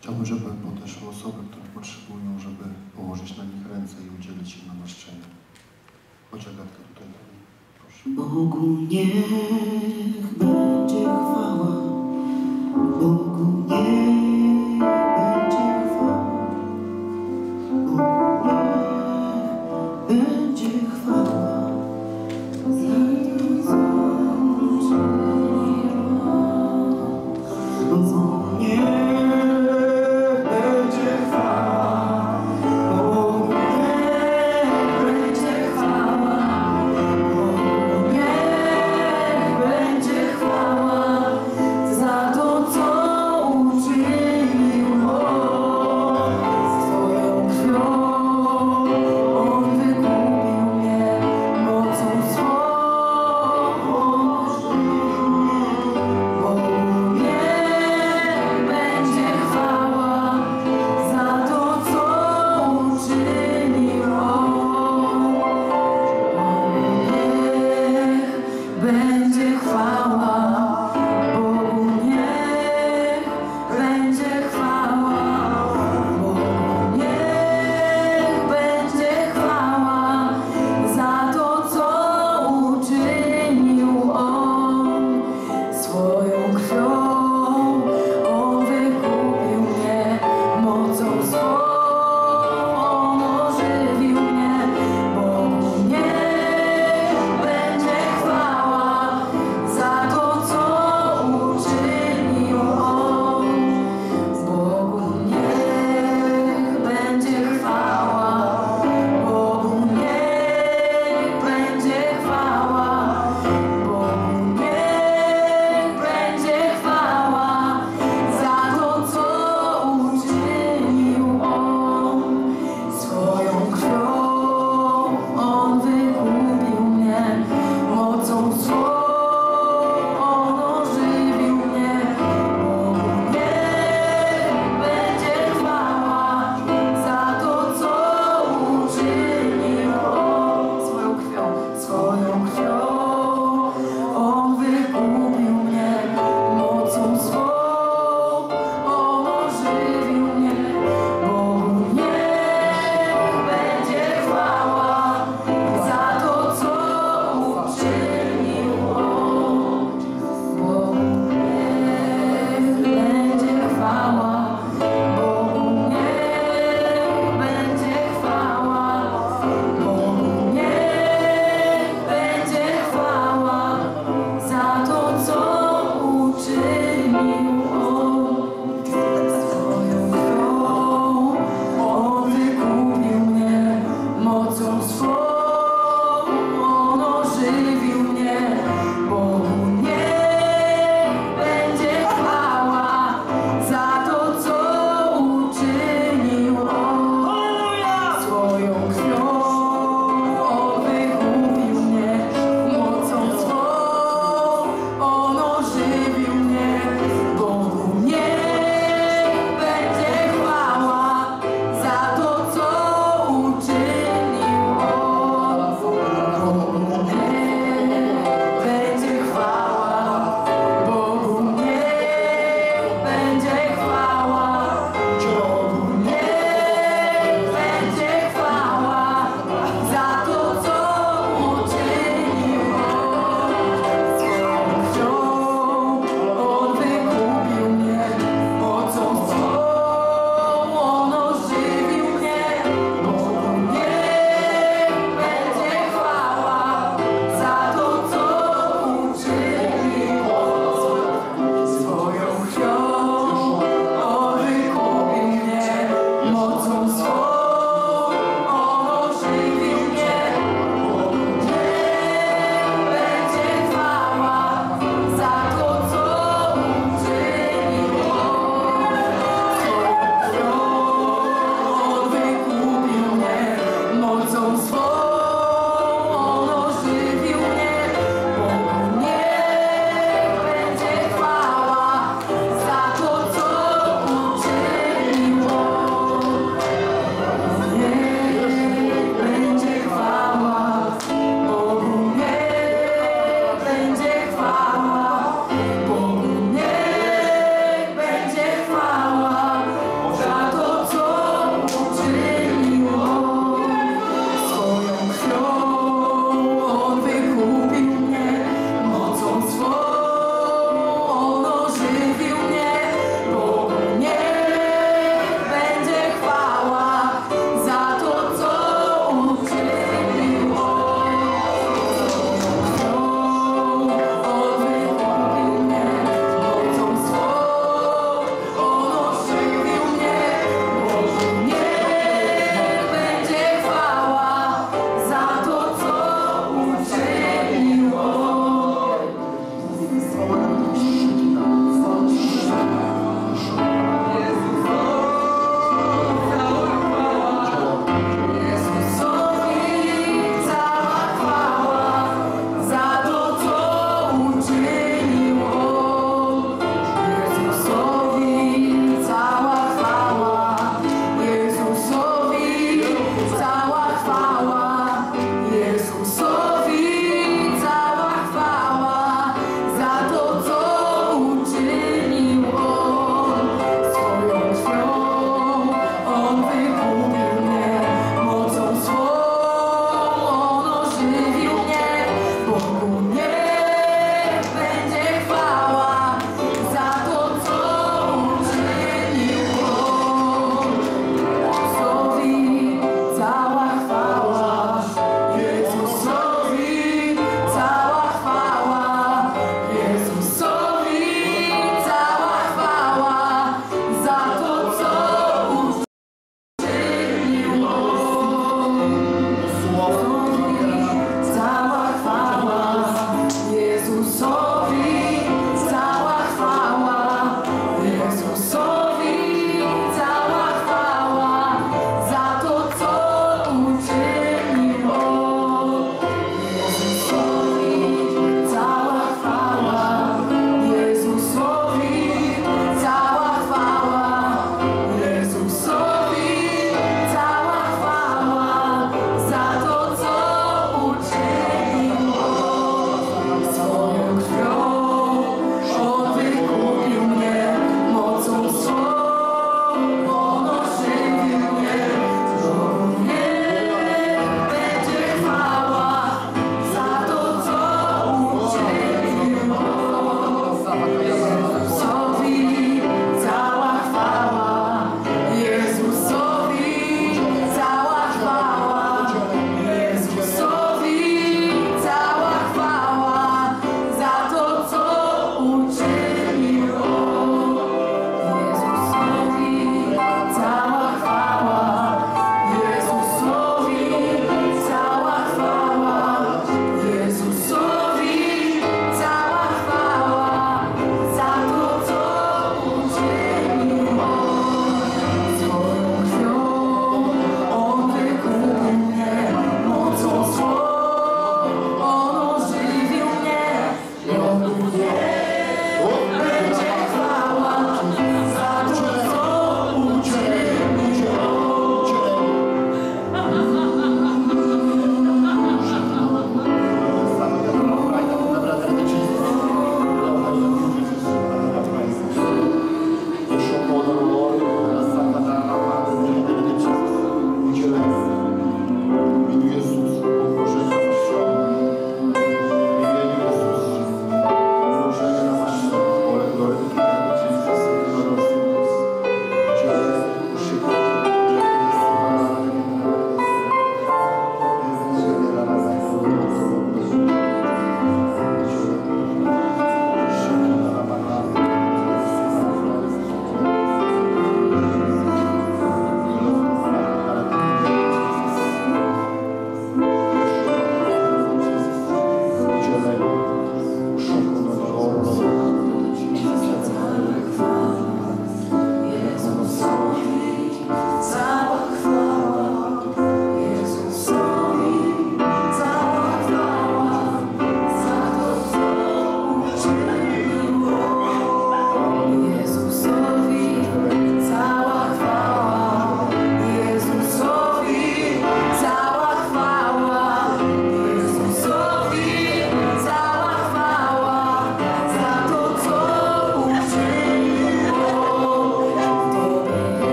Chciałbym, żeby podeszły osoby, które potrzebują, żeby położyć na nich ręce i udzielić im namaszczenia. Chodź, Agatka, tutaj dalej. Proszę. Bogu niech będzie chwała, Bogu niech będzie chwała, Bogu niech będzie chwała, za to, co uczynił. Bogu niech będzie chwała, Bogu niech będzie chwała. Będzie chwała za to, co uczynił On. Swoją krwią On wykupił mnie, mocą swą ożywił. Bogu niech będzie chwała za to, co uczynił On. Będzie chwała, Bogu niech będzie chwała, Bogu niech będzie chwała za to, co uczynił On. Swoją krwią On wykupił mnie, mocą swą ożywił mnie. Bogu niech będzie chwała za to, co uczynił On.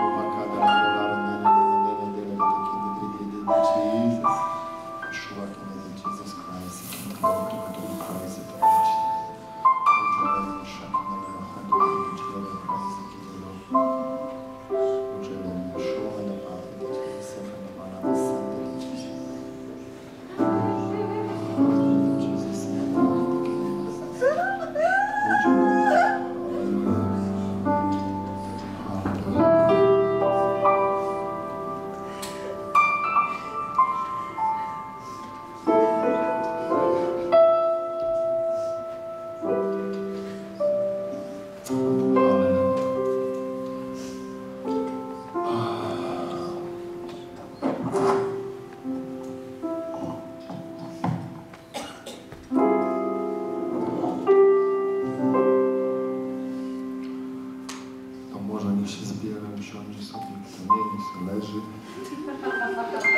Jesus Christ, Christ, Może niech się zbiera, usiądzie sobie, kto nie, niech sobie leży.